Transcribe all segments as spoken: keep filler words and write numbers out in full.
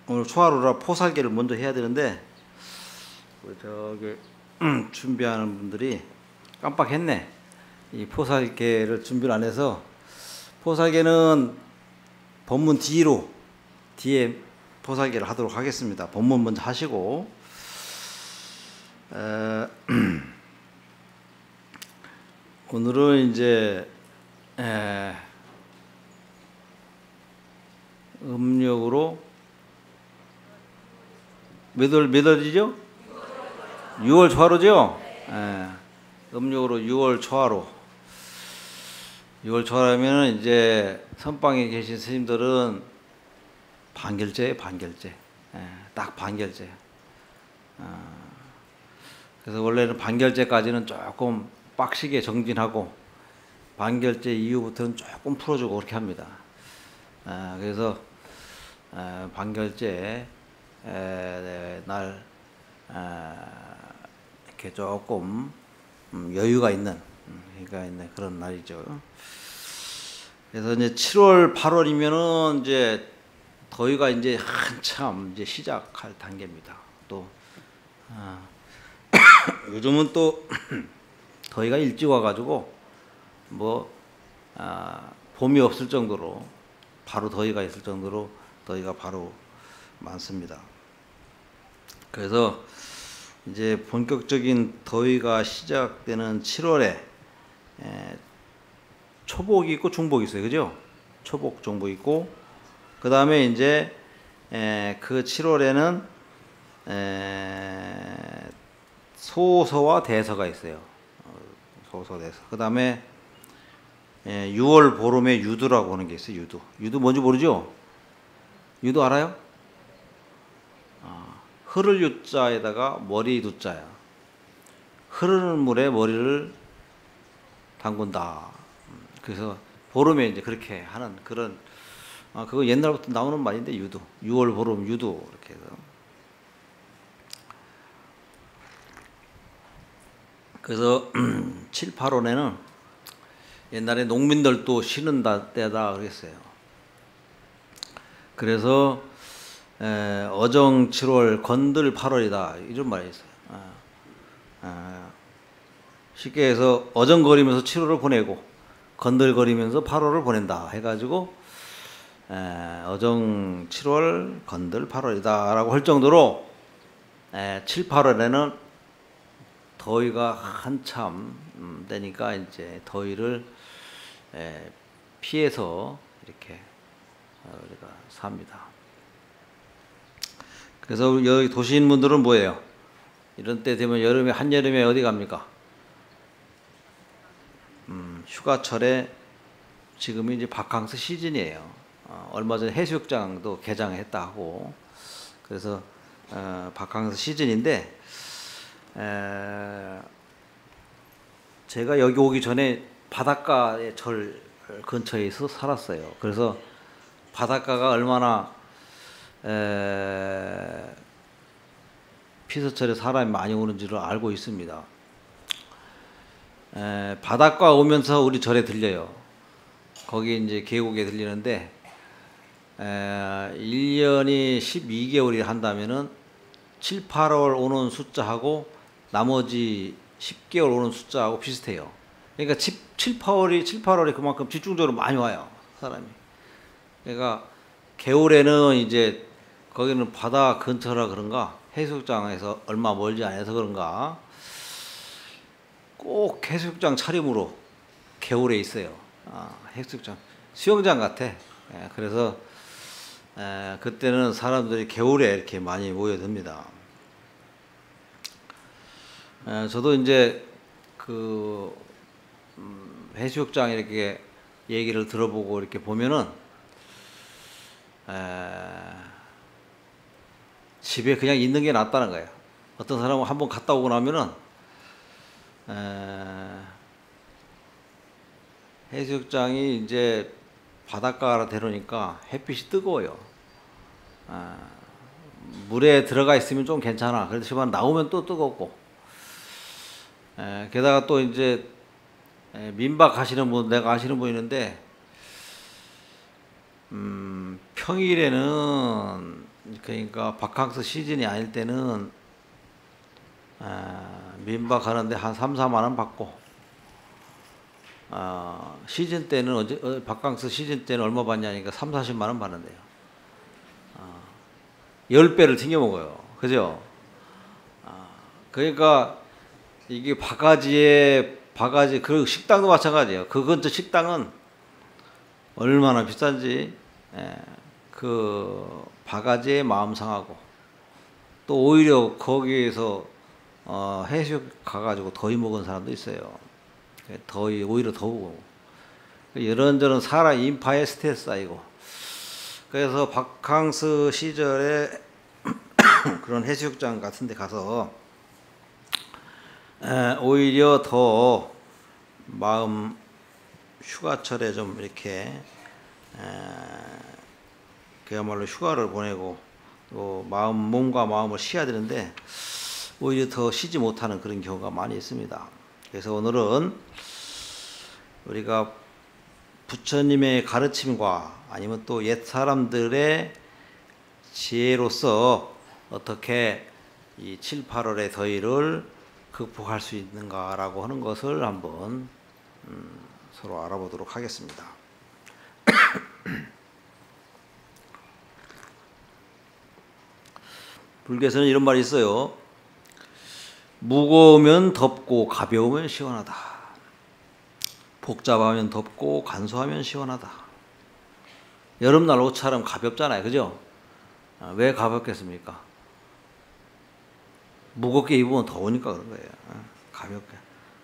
오늘 초하루라 포살개를 먼저 해야 되는데 저기 준비하는 분들이 깜빡했네. 이 포살개를 준비를 안 해서, 포살개는 본문 뒤로 뒤에 포살개를 하도록 하겠습니다. 본문 먼저 하시고 에, 오늘은 이제 에, 음력으로 몇 월, 몇 월이죠? 유월 초하루죠? 예, 음력으로 유월 초하루. 유월 초하루면 이제 선방에 계신 스님들은 반결제예요, 반결제. 예, 딱 반결제. 어, 그래서 원래는 반결제까지는 조금 빡시게 정진하고 반결제 이후부터는 조금 풀어주고 그렇게 합니다. 아, 그래서 아, 반결제 에, 날 아, 이렇게 조금 음, 여유가 있는, 음, 여유가 있는 그런 날이죠. 그래서 이제 칠월, 팔월이면은 이제 더위가 이제 한참 이제 시작할 단계입니다. 또 아, 요즘은 또 더위가 일찍 와가지고 뭐 아, 봄이 없을 정도로 바로 더위가 있을 정도로 더위가 바로 많습니다. 그래서 이제 본격적인 더위가 시작되는 칠월에 에, 초복이 있고 중복이 있어요, 그죠? 초복, 중복 있고, 그 다음에 이제 에, 그 칠월에는 에, 소서와 대서가 있어요. 소서, 대서. 그 다음에 유월 보름에 유두라고 하는 게 있어요. 유두. 유두 뭔지 모르죠? 유두 알아요? 아, 흐를 유자에다가 머리 두자야. 흐르는 물에 머리를 담근다. 그래서 보름에 이제 그렇게 하는 그런, 아, 그거 옛날부터 나오는 말인데, 유두. 유월 보름 유두 이렇게 해서. 그래서 칠, 팔월에는 옛날에 농민들도 쉬는 때다 그랬어요. 그래서 에, 어정 칠월 건들 팔월이다 이런 말이 있어요. 아, 아, 쉽게 해서 어정거리면서 칠월을 보내고 건들거리면서 팔월을 보낸다 해가지고 에, 어정 칠월 건들 팔월이다 라고 할 정도로 에, 칠, 팔월에는 더위가 한참 음, 되니까 이제 더위를 에, 피해서 이렇게 어, 우리가 삽니다. 그래서 여기 도시인 분들은 뭐예요? 이런 때 되면 여름에, 한여름에 어디 갑니까? 음, 휴가철에 지금이 이제 바캉스 시즌이에요. 어, 얼마 전에 해수욕장도 개장했다 하고, 그래서 어, 바캉스 시즌인데, 에, 제가 여기 오기 전에 바닷가의 절 근처에서 살았어요. 그래서 바닷가가 얼마나 에, 피서철에 사람이 많이 오는지를 알고 있습니다. 에, 바닷가 오면서 우리 절에 들려요. 거기 이제 계곡에 들리는데, 에, 일 년이 십이 개월이 한다면은 칠, 팔월 오는 숫자하고 나머지 십 개월 오는 숫자하고 비슷해요. 그러니까 칠, 팔월이, 칠, 팔월이 그만큼 집중적으로 많이 와요, 사람이. 그러니까 겨울에는 이제 거기는 바다 근처라 그런가, 해수욕장에서 얼마 멀지 않아서 그런가, 꼭 해수욕장 차림으로 겨울에 있어요. 아, 해수욕장. 수영장 같아. 예, 그래서 에, 그때는 사람들이 겨울에 이렇게 많이 모여듭니다. 에, 저도 이제 그 음, 해수욕장 이렇게 얘기를 들어보고 이렇게 보면은 에, 집에 그냥 있는 게 낫다는 거예요. 어떤 사람은 한번 갔다 오고 나면은 에, 해수욕장이 이제 바닷가라 되려니까 햇빛이 뜨거워요. 아, 물에 들어가 있으면 좀 괜찮아. 그렇지만 나오면 또 뜨겁고. 에, 게다가 또 이제 에, 민박 하시는 분, 내가 아시는 분 있는데, 음, 평일에는 그러니까 바캉스 시즌이 아닐 때는 아, 민박 하는데 한 삼, 사만 원 받고, 아, 시즌 때는 언제, 어, 바캉스 시즌 때는 얼마 받냐니까 삼, 사십만 원 받는데요. 아, 십 배를 튕겨 먹어요. 그죠? 아, 그러니까 이게 바가지에 바가지, 그 식당도 마찬가지예요. 그 근처 식당은 얼마나 비싼지, 예, 그 바가지에 마음 상하고, 또 오히려 거기에서 어, 해수욕 가가지고 더위 먹은 사람도 있어요. 더위 오히려 더우고, 이런저런 사람 인파에 스트레스 쌓이고. 그래서 바캉스 시절에 그런 해수욕장 같은 데 가서 에, 오히려 더 마음 휴가철에 좀 이렇게 에, 그야말로 휴가를 보내고 또 마음 몸과 마음을 쉬어야 되는데 오히려 더 쉬지 못하는 그런 경우가 많이 있습니다. 그래서 오늘은 우리가 부처님의 가르침과 아니면 또 옛 사람들의 지혜로서 어떻게 이 칠, 팔월의 더위를 극복할 수 있는가라고 하는 것을 한번 음, 서로 알아보도록 하겠습니다. 불교에서는 이런 말이 있어요. 무거우면 덥고 가벼우면 시원하다. 복잡하면 덥고 간소하면 시원하다. 여름날 옷처럼 가볍잖아요. 그죠? 왜 가볍겠습니까? 무겁게 입으면 더우니까 그런 거예요. 가볍게.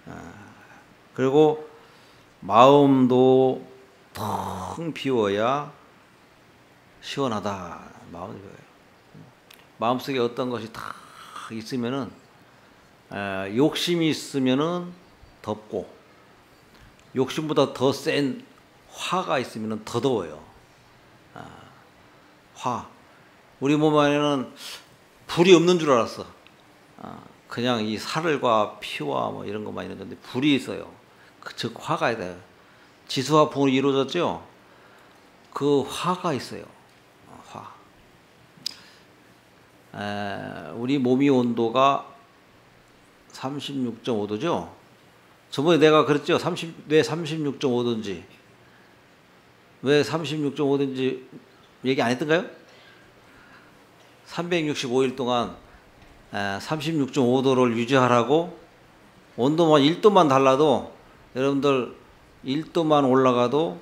그리고 마음도 텅 비워야 시원하다. 마음이 그래요. 마음속에 어떤 것이 다 있으면은 에, 욕심이 있으면은 덥고, 욕심보다 더 센 화가 있으면은 더 더워요. 아, 화. 우리 몸 안에는 불이 없는 줄 알았어. 아, 그냥 이 살과 피와 뭐 이런 것만 있는 건데 불이 있어요. 그, 즉 화가 있어요. 지수화풍으로 이루어졌죠. 그 화가 있어요. 화. 에, 우리 몸이 온도가 삼십육 점 오 도죠. 저번에 내가 그랬죠. 삼십, 왜 삼십육 점 오 도인지. 왜 삼십육 점 오 도인지 얘기 안 했던가요? 삼백육십오 일 동안 삼십육 점 오 도를 유지하라고 온도만 일 도만 달라도 여러분들 일 도만 올라가도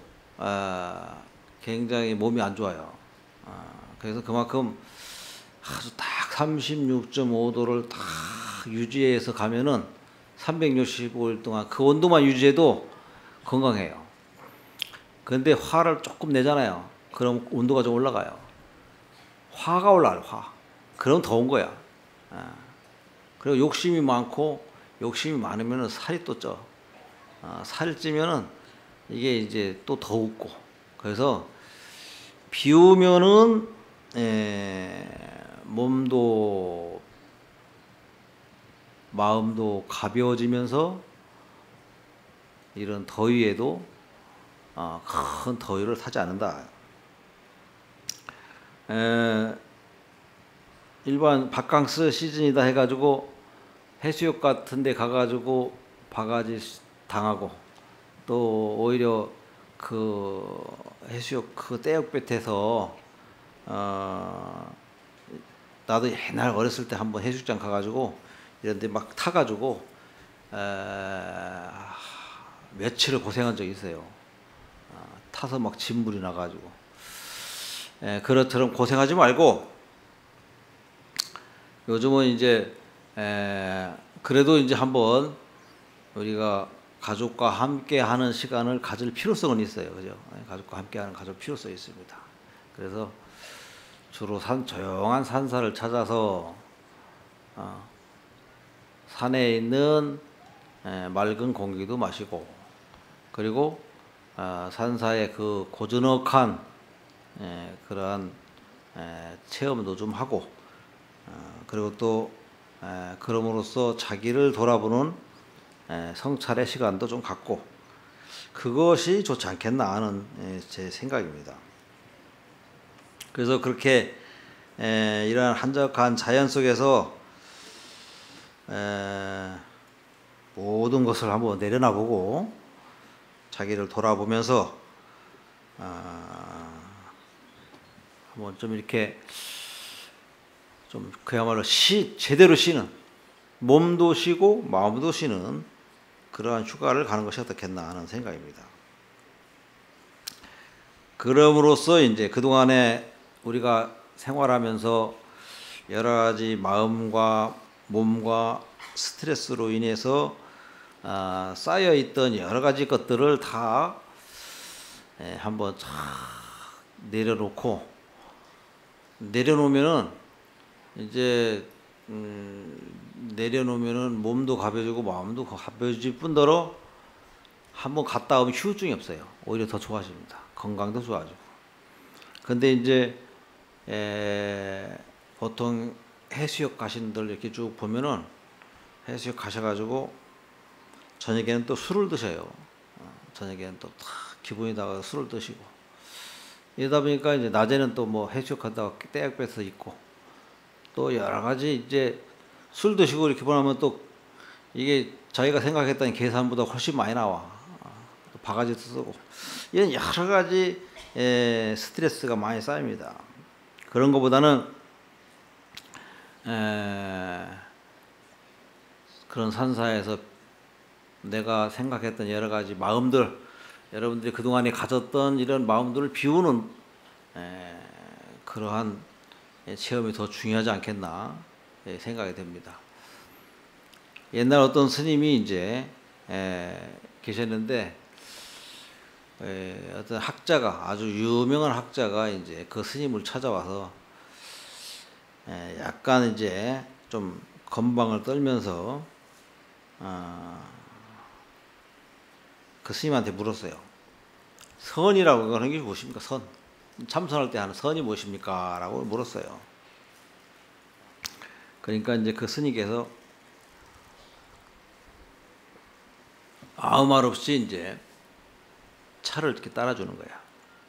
굉장히 몸이 안 좋아요. 그래서 그만큼 아주 딱 삼십육 점 오 도를 딱 유지해서 가면은 삼백육십오 일 동안 그 온도만 유지해도 건강해요. 그런데 화를 조금 내잖아요. 그럼 온도가 좀 올라가요. 화가 올라요. 화. 그럼 더운 거야. 아. 그리고 욕심이 많고 욕심이 많으면 살이 또 쪄. 아, 살이 찌면은 이게 이제 또 더웠고. 그래서 비 오면은 에, 몸도 마음도 가벼워지면서 이런 더위에도 어, 큰 더위를 타지 않는다. 에, 일반 바캉스 시즌이다 해가지고 해수욕 같은 데 가가지고 바가지 당하고 또 오히려 그 해수욕 그 떼역볕에서 어, 나도 옛날 어렸을 때 한번 해수욕장 가가지고 이런 데 막 타가지고 에, 며칠을 고생한 적이 있어요. 어, 타서 막 진물이 나가지고. 에, 그렇처럼 고생하지 말고 요즘은 이제 에, 그래도 이제 한번 우리가 가족과 함께 하는 시간을 가질 필요성은 있어요. 그죠? 가족과 함께 하는 가족 필요성이 있습니다. 그래서 주로 산, 조용한 산사를 찾아서 어, 산에 있는 에, 맑은 공기도 마시고, 그리고 어, 산사의 그 고즈넉한 에, 그러한 에, 체험도 좀 하고, 어, 그리고 또 에, 그럼으로써 자기를 돌아보는 에, 성찰의 시간도 좀 갖고, 그것이 좋지 않겠나 하는 에, 제 생각입니다. 그래서 그렇게 에, 이러한 한적한 자연 속에서 에, 모든 것을 한번 내려놔보고 자기를 돌아보면서 아, 한번 좀 이렇게 좀 그야말로 쉬, 제대로 쉬는, 몸도 쉬고 마음도 쉬는 그러한 휴가를 가는 것이 어떻겠나 하는 생각입니다. 그럼으로써 이제 그동안에 우리가 생활하면서 여러 가지 마음과 몸과 스트레스로 인해서 아, 쌓여있던 여러 가지 것들을 다 예, 한번 쫙 내려놓고, 내려놓으면은 이제 음, 내려놓으면은 몸도 가벼워지고 마음도 가벼워질 뿐더러 한번 갔다 오면 휴증이 없어요. 오히려 더 좋아집니다. 건강도 좋아지고. 근데 이제 에, 보통 해수욕 가신 분들 이렇게 쭉 보면은 해수욕 가셔가지고 저녁에는 또 술을 드셔요. 어, 저녁에는 또 탁 기분이 나가서 술을 드시고, 이러다 보니까 이제 낮에는 또 뭐 해수욕 하다가 떼약 빼서 있고, 또 여러 가지 이제 술 드시고 이렇게 보면 또 이게 자기가 생각했던 계산보다 훨씬 많이 나와. 또 바가지도 쓰고, 이런 여러 가지 에, 스트레스가 많이 쌓입니다. 그런 것보다는 에, 그런 산사에서 내가 생각했던 여러 가지 마음들, 여러분들이 그동안에 가졌던 이런 마음들을 비우는 에, 그러한 체험이 더 중요하지 않겠나 생각이 됩니다. 옛날 어떤 스님이 이제 에, 계셨는데, 에, 어떤 학자가, 아주 유명한 학자가 이제 그 스님을 찾아와서 에, 약간 이제 좀 건방을 떨면서 어, 그 스님한테 물었어요. 선이라고 하는 게 무엇입니까? 선. 참선할 때 하는 선이 무엇입니까? 라고 물었어요. 그러니까 이제 그 스님께서 아무 말 없이 이제 차를 이렇게 따라주는 거야.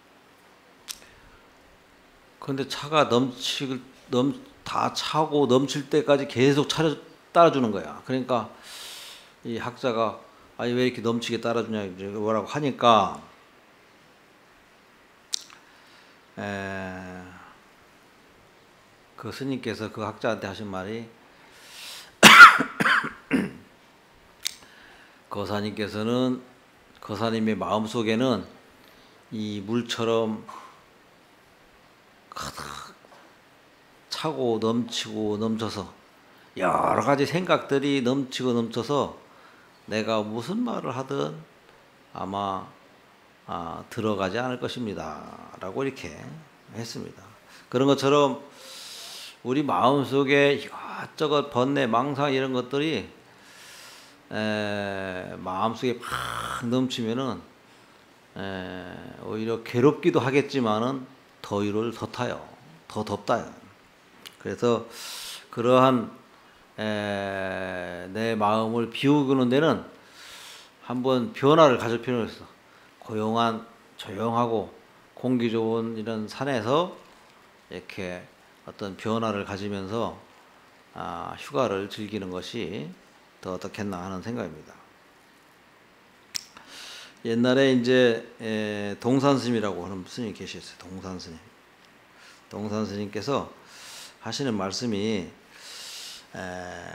그런데 차가 넘칠, 넘, 다 차고 넘칠 때까지 계속 차를 따라주는 거야. 그러니까 이 학자가 아니 왜 이렇게 넘치게 따라주냐 뭐라고 하니까 에, 그 스님께서 그 학자한테 하신 말이 거사님께서는, 거사님의 마음속에는 이 물처럼 가득 차고 넘치고 넘쳐서 여러 가지 생각들이 넘치고 넘쳐서 내가 무슨 말을 하든 아마 아, 들어가지 않을 것입니다. 라고 이렇게 했습니다. 그런 것처럼 우리 마음속에 이것저것 번뇌, 망상 이런 것들이 에, 마음속에 팍 넘치면은 에, 오히려 괴롭기도 하겠지만은 더위를 더 타요. 더 덥다. 그래서 그러한 에, 내 마음을 비우는 데는 한번 변화를 가질 필요가 있어. 고용한, 조용하고 공기 좋은 이런 산에서 이렇게 어떤 변화를 가지면서 아, 휴가를 즐기는 것이 더 어떻겠나 하는 생각입니다. 옛날에 이제 에, 동산스님이라고 하는 스님이 계셨어요. 동산스님. 동산스님께서 하시는 말씀이 에,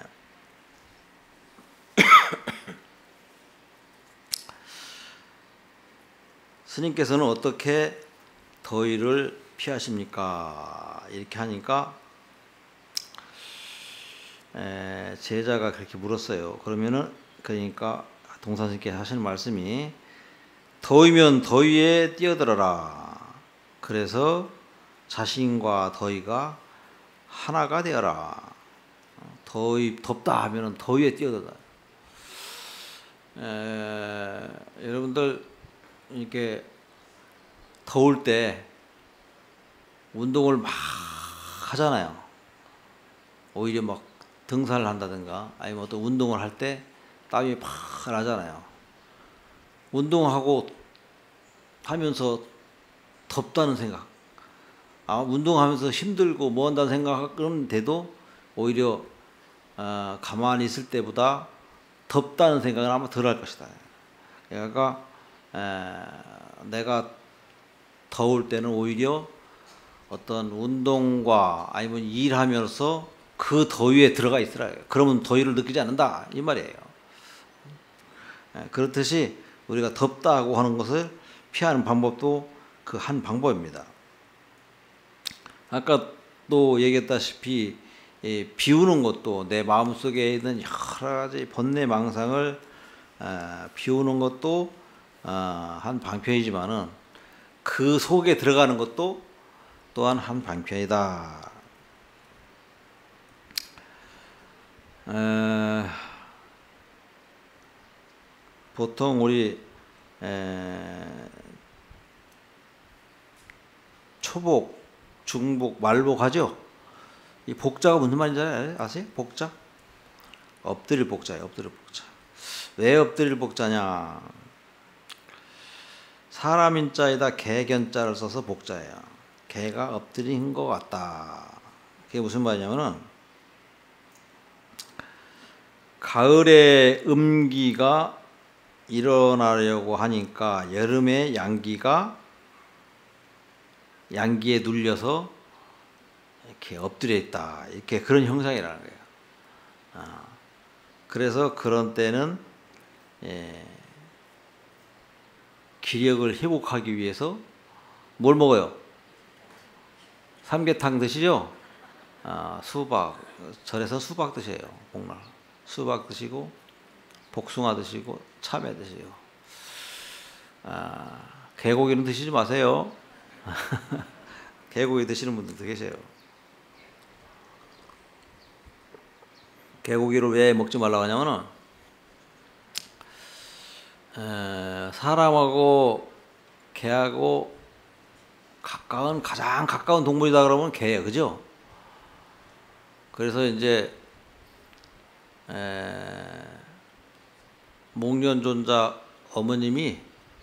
스님께서는 어떻게 더위를 피하십니까? 이렇게 하니까 에, 제자가 그렇게 물었어요. 그러면은 그러니까 동산스님께서 하시는 말씀이 더위면 더위에 뛰어들어라. 그래서 자신과 더위가 하나가 되어라. 더위 덥다 하면은 더위에 뛰어들어라. 에, 여러분들 이렇게 더울 때 운동을 막 하잖아요. 오히려 막 등산을 한다든가 아니면 어떤 운동을 할 때 땀이 팍 나잖아요. 운동하고 하면서 덥다는 생각, 아, 운동하면서 힘들고 뭐 한다는 생각은 돼도 오히려 어, 가만히 있을 때보다 덥다는 생각은 아마 덜 할 것이다. 그러니까 에, 내가 더울 때는 오히려 어떤 운동과 아니면 일하면서 그 더위에 들어가 있으라. 그러면 더위를 느끼지 않는다 이 말이에요. 에, 그렇듯이 우리가 덥다고 하는 것을 피하는 방법도 그 한 방법입니다. 아까 또 얘기했다시피 이 비우는 것도 내 마음속에 있는 여러 가지 번뇌 망상을 어, 비우는 것도 어, 한 방편이지만은 그 속에 들어가는 것도 또한 한 방편이다. 에, 보통 우리 에, 초복, 중복, 말복 하죠? 이 복자가 무슨 말인지 아세요? 복자? 엎드릴 복자예요. 엎드릴 복자. 왜 엎드릴 복자냐? 사람인 자에다 개견자를 써서 복자예요. 개가 엎드린 것 같다. 그게 무슨 말이냐면은 가을에 음기가 일어나려고 하니까 여름에 양기가 양기에 눌려서 이렇게 엎드려 있다. 이렇게 그런 형상이라는 거예요. 아, 그래서 그런 때는 예, 기력을 회복하기 위해서 뭘 먹어요? 삼계탕 드시죠? 아, 수박, 절에서 수박 드세요. 복날 수박 드시고 복숭아 드시고 참외 드시고 아, 개고기는 드시지 마세요. 개고기 드시는 분들도 계세요. 개고기를 왜 먹지 말라고 하냐면은 에, 사람하고 개하고 가까운 가장 가까운 동물이다 그러면 개예요, 그죠? 그래서 이제 에, 목련존자 어머님이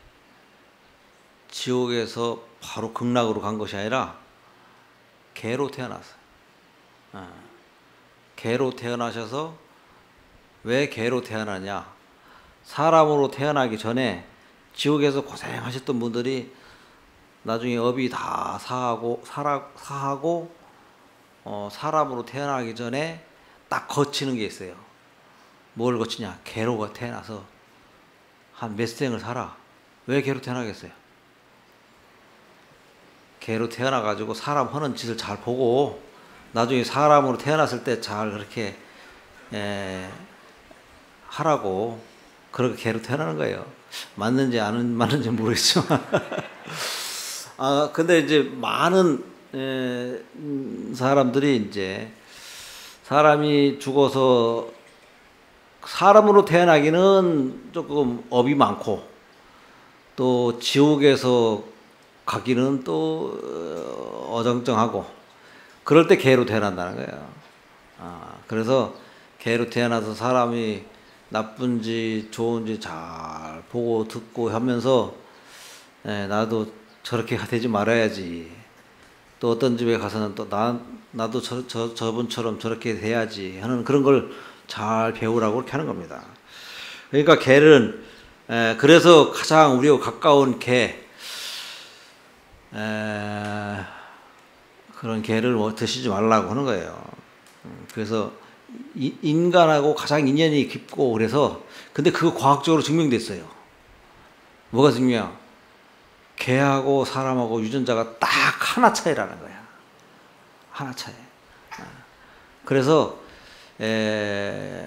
지옥에서 바로 극락으로 간 것이 아니라 개로 태어났어요. 어. 개로 태어나셔서 왜 개로 태어나냐? 사람으로 태어나기 전에 지옥에서 고생하셨던 분들이 나중에 업이 다 사하고 살아, 사하고 어, 사람으로 태어나기 전에 딱 거치는 게 있어요. 뭘 거치냐? 개로 태어나서 한 몇 생을 살아. 왜 개로 태어나겠어요? 개로 태어나가지고 사람 하는 짓을 잘 보고 나중에 사람으로 태어났을 때 잘 그렇게 에, 하라고 그렇게 개로 태어나는 거예요. 맞는지 안 맞는지 모르겠지만 아 근데 이제 많은 에, 사람들이 이제 사람이 죽어서 사람으로 태어나기는 조금 업이 많고 또 지옥에서 가기는 또 어정쩡하고 그럴 때 개로 태어난다는 거예요. 아, 그래서 개로 태어나서 사람이 나쁜지 좋은지 잘 보고 듣고 하면서 에, 나도 저렇게 되지 말아야지. 또 어떤 집에 가서는 또 나, 나도 저, 저, 저분처럼 저렇게 돼야지 하는 그런 걸 잘 배우라고 그렇게 하는 겁니다. 그러니까 개는 에, 그래서 가장 우리와 가까운 개 에, 그런 개를 뭐 드시지 말라고 하는 거예요. 그래서 이, 인간하고 가장 인연이 깊고 그래서 근데 그거 과학적으로 증명됐어요. 뭐가 증명이야? 개하고 사람하고 유전자가 딱 하나 차이라는 거야. 하나 차이. 그래서 에,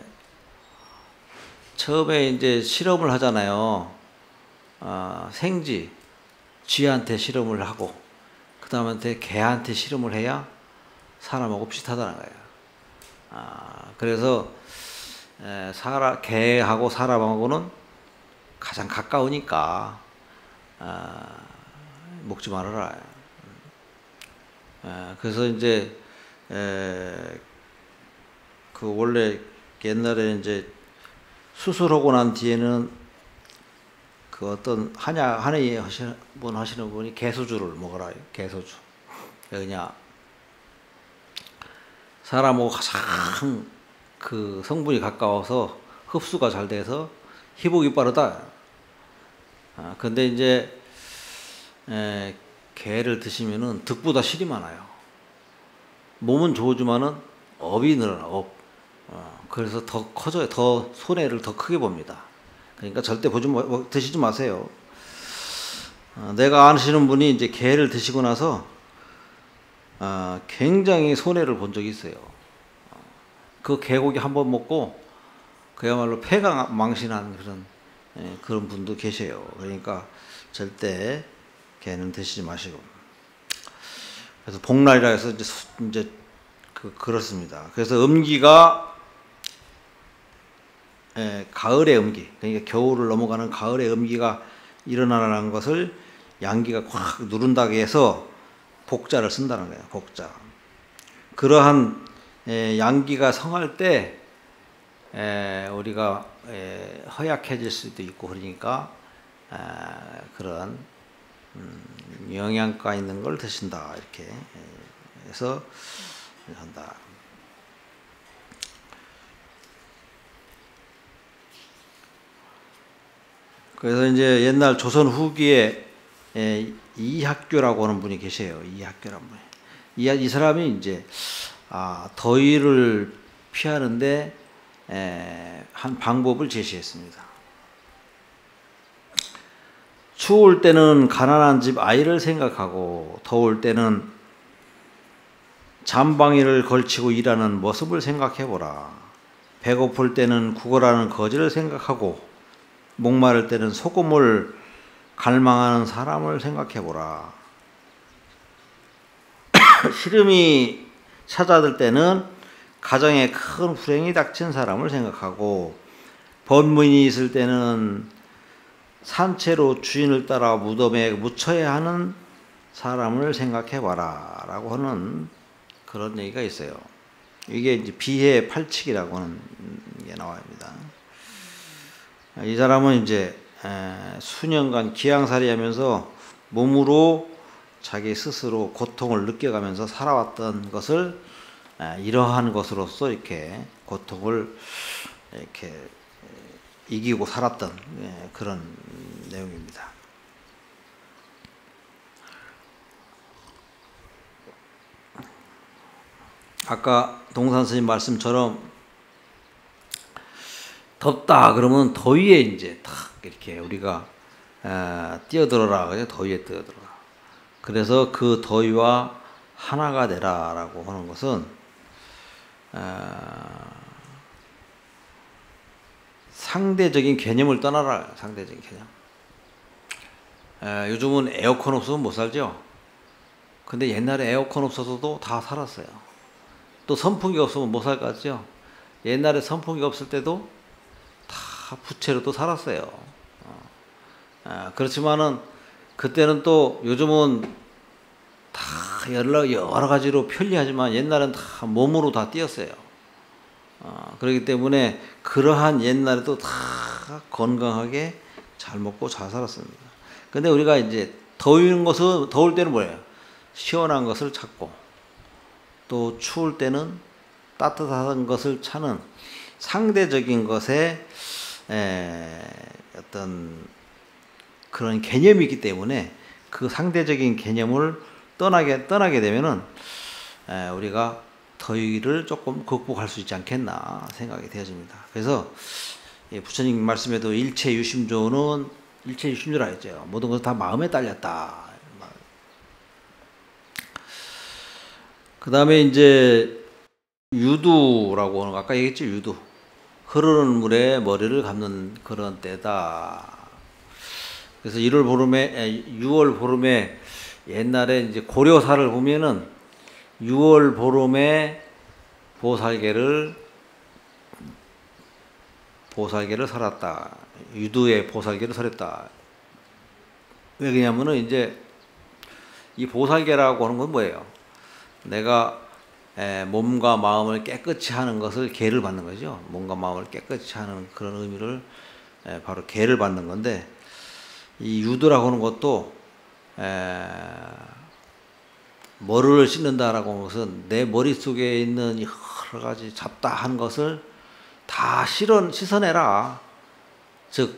처음에 이제 실험을 하잖아요. 어, 생쥐 쥐한테 실험을 하고 그 다음에 개한테 실험을 해야 사람하고 비슷하다는 거예요. 아, 그래서 에, 사람, 개하고 사람하고는 가장 가까우니까 아, 먹지 말아라. 에, 그래서 이제 에, 그 원래 옛날에 이제 수술하고 난 뒤에는 그 어떤 한약 한의 하시는 분 하시는 분이 개소주를 먹어라. 개소주. 그냥 사람하고 가장 그 성분이 가까워서 흡수가 잘 돼서 희복이 빠르다. 아, 근데 이제 에, 게를 드시면은 득보다 실이 많아요. 몸은 좋지만은 업이 늘어나, 업. 어, 그래서 더 커져요. 더 손해를 더 크게 봅니다. 그러니까 절대 보지 마, 드시지 마세요. 어, 내가 아시는 분이 이제 게를 드시고 나서 어, 굉장히 손해를 본 적이 있어요. 어, 그 게고기 한번 먹고 그야말로 폐가 망신한 그런 예, 그런 분도 계셔요. 그러니까 절대 게는 드시지 마시고. 그래서 복날이라 해서 이제, 이제 그, 그렇습니다. 그래서 음기가 예, 가을의 음기, 그러니까 겨울을 넘어가는 가을의 음기가 일어나는 것을 양기가 확 누른다고 해서 복자를 쓴다는 거예요. 복자. 그러한 에, 양기가 성할 때 에, 우리가 에, 허약해질 수도 있고 그러니까 에, 그런 음, 영양가 있는 걸 드신다 이렇게 해서 한다. 그래서 이제 옛날 조선 후기에 에, 이학교라고 하는 분이 계세요. 이학교라는 분이. 이, 이 사람이 이제 아, 더위를 피하는데 에, 한 방법을 제시했습니다. 추울 때는 가난한 집 아이를 생각하고 더울 때는 잠방이를 걸치고 일하는 모습을 생각해보라. 배고플 때는 구걸하는 거지를 생각하고 목마를 때는 소금을 갈망하는 사람을 생각해보라. 시름이 찾아들 때는 가정에 큰 불행이 닥친 사람을 생각하고 번문이 있을 때는 산채로 주인을 따라 무덤에 묻혀야 하는 사람을 생각해봐라 라고 하는 그런 얘기가 있어요. 이게 이제 비해 팔칙이라고 하는 게 나옵니다. 이 사람은 이제 수년간 기양살이 하면서 몸으로 자기 스스로 고통을 느껴가면서 살아왔던 것을 이러한 것으로서 이렇게 고통을 이렇게 이기고 살았던 그런 내용입니다. 아까 동산 스님 말씀처럼 덥다 그러면 더위에 이제 탁 이렇게 우리가 에, 뛰어들어라 그래 더위에 뛰어들어라. 그래서 그 더위와 하나가 되라라고 하는 것은 에, 상대적인 개념을 떠나라. 상대적인 개념. 에, 요즘은 에어컨 없으면 못 살죠. 근데 옛날에 에어컨 없어서도 다 살았어요. 또 선풍기 없으면 못 살 것 같죠. 옛날에 선풍기 없을 때도 다 부채로도 살았어요. 어. 아, 그렇지만은 그때는 또 요즘은 다 여러, 여러 가지로 편리하지만 옛날엔 다 몸으로 다 뛰었어요. 어, 그렇기 때문에 그러한 옛날에도 다 건강하게 잘 먹고 잘 살았습니다. 근데 우리가 이제 더운 것은, 더울 때는 뭐예요? 시원한 것을 찾고 또 추울 때는 따뜻한 것을 찾는 상대적인 것에 에, 어떤 그런 개념이 있기 때문에 그 상대적인 개념을 떠나게 떠나게 되면은 에, 우리가 더위를 조금 극복할 수 있지 않겠나 생각이 되어집니다. 그래서 예, 부처님 말씀에도 일체유심조는 일체유심조라 했죠. 모든 것은 다 마음에 딸렸다. 그 다음에 이제 유두라고 하는 거 아까 얘기했죠. 유두. 흐르는 물에 머리를 감는 그런 때다. 그래서 일월 보름에, 유월 보름에 옛날에 이제 고려사를 보면은 유월 보름에 보살개를, 보살개를 설했다. 유두에 보살개를 설했다. 왜 그러냐면은 이제 이 보살개라고 하는 건 뭐예요? 내가 에, 몸과 마음을 깨끗이 하는 것을 계를 받는 거죠. 몸과 마음을 깨끗이 하는 그런 의미를 에, 바로 계를 받는 건데 이 유두라고 하는 것도 에, 머리를 씻는다라고 하는 것은 내 머릿속에 있는 여러 가지 잡다한 것을 다 실어, 씻어내라. 즉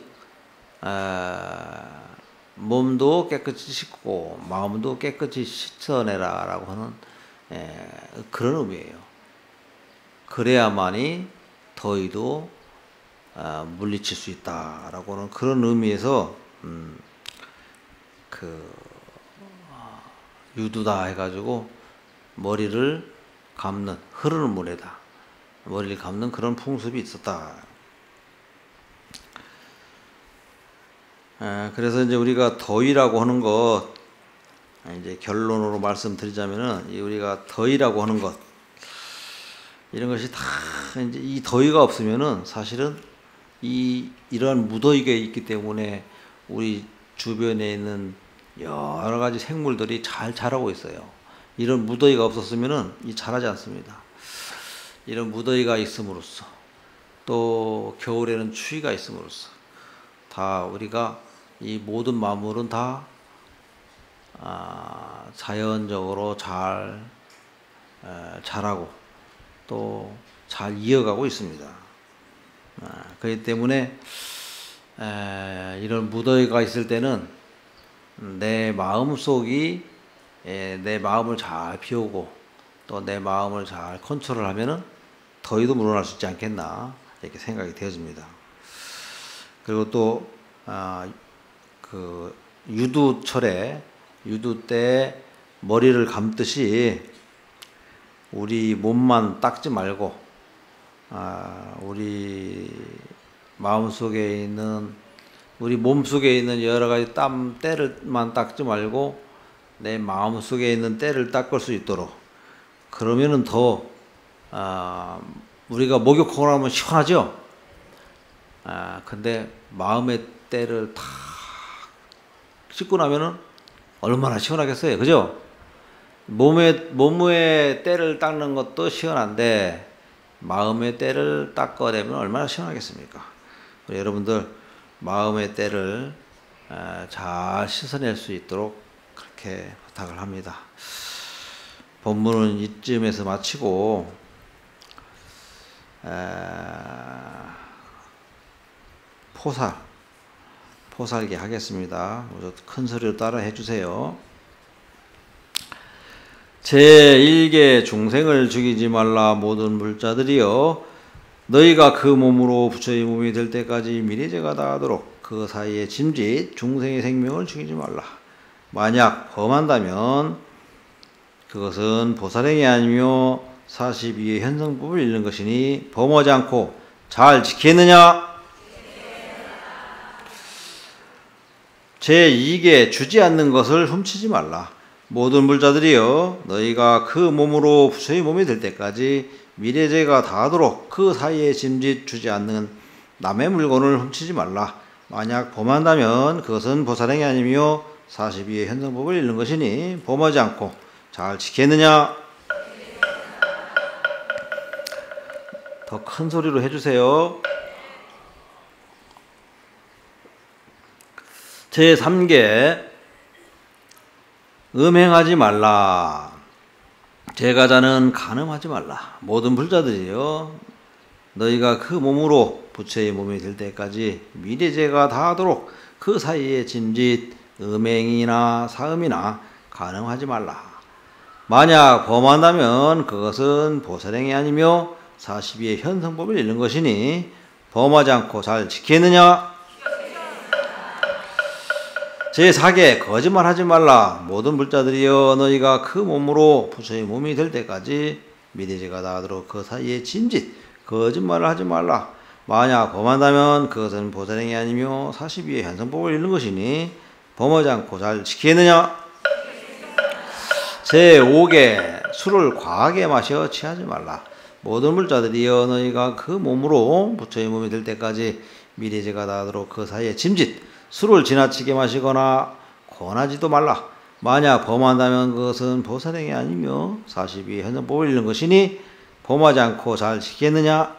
어, 몸도 깨끗이 씻고 마음도 깨끗이 씻어내라라고 하는 에, 그런 의미예요. 그래야만이 더위도 어, 물리칠 수 있다라고 하는 그런 의미에서 음, 그 어, 유두다 해가지고 머리를 감는 흐르는 물에다 머리를 감는 그런 풍습이 있었다. 에, 그래서 이제 우리가 더위라고 하는 것 이제 결론으로 말씀드리자면은 우리가 더위라고 하는 것 이런 것이 다 이제 이 더위가 없으면은 사실은 이 이러한 무더위가 있기 때문에 우리 주변에 있는 여러 가지 생물들이 잘 자라고 있어요. 이런 무더위가 없었으면은 이 자라지 않습니다. 이런 무더위가 있음으로써 또 겨울에는 추위가 있음으로써 다 우리가 이 모든 만물은 다 아, 자연적으로 잘 에, 자라고 또 잘 이어가고 있습니다. 아, 그렇기 때문에 에, 이런 무더위가 있을 때는 내 마음속이 에, 내 마음을 잘 비우고 또 내 마음을 잘 컨트롤하면은 더위도 물러날 수 있지 않겠나 이렇게 생각이 되어집니다. 그리고 또 아, 그 유두철에 유두 때 머리를 감듯이 우리 몸만 닦지 말고 아, 우리 마음속에 있는 우리 몸속에 있는 여러 가지 땀 때를만 닦지 말고 내 마음속에 있는 때를 닦을 수 있도록 그러면은 더 아, 우리가 목욕하고 나면 시원하죠. 아, 근데 마음의 때를 다 씻고 나면은 얼마나 시원하겠어요. 그죠? 몸의, 몸의 때를 닦는 것도 시원한데, 마음의 때를 닦아내면 얼마나 시원하겠습니까? 우리 여러분들, 마음의 때를 잘 씻어낼 수 있도록 그렇게 부탁을 합니다. 본문은 이쯤에서 마치고, 에, 포살, 포살기 하겠습니다. 큰 소리로 따라 해주세요. 제일 개 중생을 죽이지 말라. 모든 물자들이여 너희가 그 몸으로 부처의 몸이 될 때까지 미래제가 다하도록 그 사이에 짐짓 중생의 생명을 죽이지 말라. 만약 범한다면 그것은 보살행이 아니며 사십이의 현성법을 잃는 것이니 범하지 않고 잘 지키느냐? 제이 개 주지 않는 것을 훔치지 말라. 모든 물자들이여 너희가 그 몸으로 부처의 몸이 될 때까지 미래제가 다하도록 그 사이에 짐짓 주지 않는 남의 물건을 훔치지 말라. 만약 범한다면 그것은 보살행이 아니며 사십이의 현성법을 잃는 것이니 범하지 않고 잘 지켰느냐? 더 큰 소리로 해주세요. 제삼 개 음행하지 말라. 제가자는 간음하지 말라. 모든 불자들이여 너희가 그 몸으로 부처의 몸이 될 때까지 미래제가 다하도록 그 사이에 짐짓 음행이나 사음이나 간음하지 말라. 만약 범한다면 그것은 보살행이 아니며 사십이의 현성법을 잃는 것이니 범하지 않고 잘 지키느냐? 제사 개 거짓말하지 말라. 모든 불자들이여 너희가 그 몸으로 부처의 몸이 될 때까지 미래제가 다하도록 그 사이에 짐짓 거짓말을 하지 말라. 만약 범한다면 그것은 보살행이 아니며 사십이의 현성법을 잃는 것이니 범하지 않고 잘 지키느냐? 제오 개 술을 과하게 마셔 취하지 말라. 모든 불자들이여 너희가 그 몸으로 부처의 몸이 될 때까지 미래제가 다하도록 그 사이에 짐짓 술을 지나치게 마시거나 권하지도 말라. 만약 범한다면 그것은 보살행이 아니며 사십이의 현성법을 잃는 것이니 범하지 않고 잘 지키겠느냐?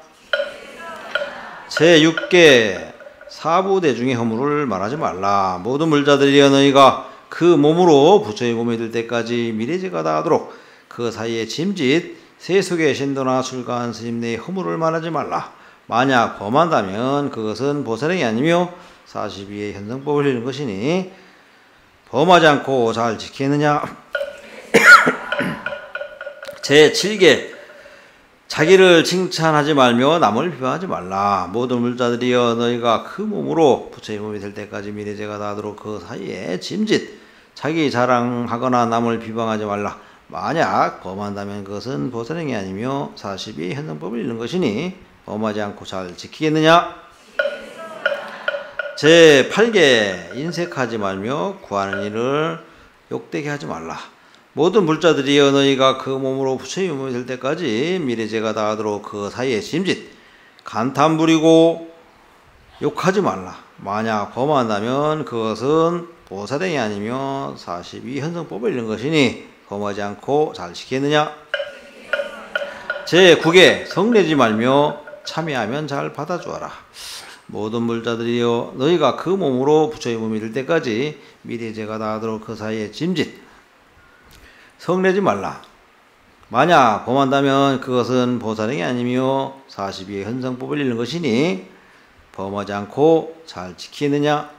제육 개 사부대중의 허물을 말하지 말라. 모든 물자들이여 너희가 그 몸으로 부처의 몸이 될 때까지 미래제가 다하도록 그 사이에 짐짓 세속의 신도나 출가한 스님 내 허물을 말하지 말라. 만약 범한다면 그것은 보살행이 아니며 사십이의 현성법을 이루는 것이니 범하지 않고 잘 지키느냐. 제칠 개 자기를 칭찬하지 말며 남을 비방하지 말라. 모든 물자들이여 너희가 그 몸으로 부처의 몸이 될 때까지 미래제가 다하도록 그 사이에 짐짓 자기 자랑하거나 남을 비방하지 말라. 만약 범한다면 그것은 보살행이 아니며 사십이 현성법을 잃는 것이니 범하지 않고 잘 지키겠느냐. 제팔 개 인색하지 말며 구하는 이를 욕되게 하지 말라. 모든 불자들이여 너희가 그 몸으로 부처의 몸이 될 때까지 미래제가 다하도록 그 사이에 짐짓 간탄 부리고 욕하지 말라. 만약 범한다면 그것은 보살행이 아니며 사십이 현성법을 잃는 것이니 범하지 않고 잘 지키겠느냐. 제구 개 성내지 말며 참여하면 잘 받아주어라. 모든 물자들이여 너희가 그 몸으로 부처의 몸이 될 때까지 미래제가 다하도록 그 사이에 짐짓 성내지 말라. 만약 범한다면 그것은 보살행이 아니며 사십이의 현성법을 잃는 것이니 범하지 않고 잘 지키느냐.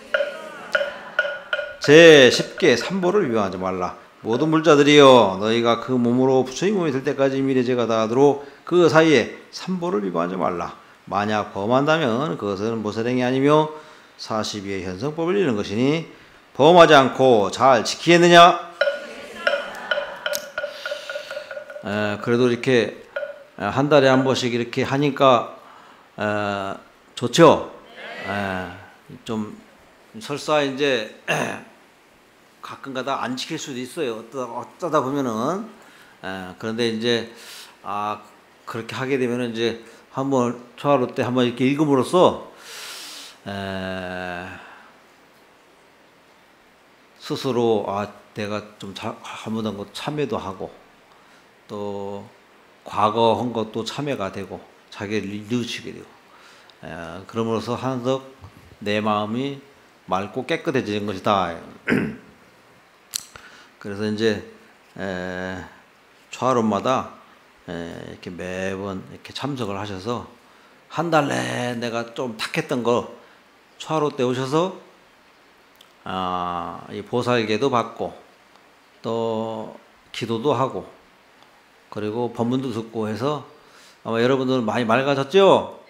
제십 개 삼보를 위반하지 말라. 모든 물자들이여 너희가 그 몸으로 부처의 몸이 될 때까지 미래제가 다하도록 그 사이에 삼보를 위반하지 말라. 만약 범한다면 그것은 보살행이 아니며 사십이의 현성법을 잃는 것이니 범하지 않고 잘 지키겠느냐. 에, 그래도 이렇게 한 달에 한 번씩 이렇게 하니까 에, 좋죠? 에, 좀 설사 이제 가끔가다 안 지킬 수도 있어요. 어쩌다, 어쩌다 보면은 에, 그런데 이제 아 그렇게 하게 되면은 이제 한번 초하루 때 한번 이렇게 읽음으로써 에, 스스로 아 내가 좀 잘못한 것 참회도 하고 또 과거 한 것도 참회가 되고 자기를 뉘우치게 되고 에, 그러므로서 한석 내 마음이 맑고 깨끗해지는 것이다. 그래서 이제 에, 초하루마다 에, 이렇게 매번 이렇게 참석을 하셔서 한 달 내에 내가 좀 탁했던 거 초하루 때 오셔서 아, 이 보살계도 받고 또 기도도 하고 그리고 법문도 듣고 해서 아마 여러분들 많이 맑아졌죠?